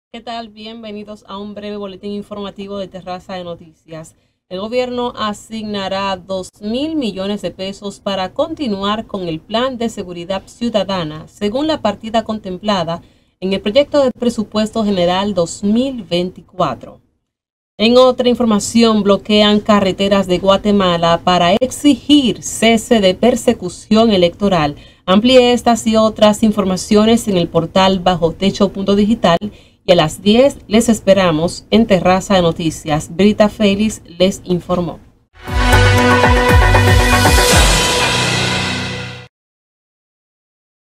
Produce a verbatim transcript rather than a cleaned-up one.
¿Qué tal? Bienvenidos a un breve boletín informativo de Terraza de Noticias. El gobierno asignará dos mil millones de pesos para continuar con el Plan de Seguridad Ciudadana, según la partida contemplada en el proyecto de presupuesto general dos mil veinticuatro. En otra información, bloquean carreteras de Guatemala para exigir cese de persecución electoral. Amplíe estas y otras informaciones en el portal bajo techo punto digital y a las diez les esperamos en Terraza de Noticias. Brita Félix les informó.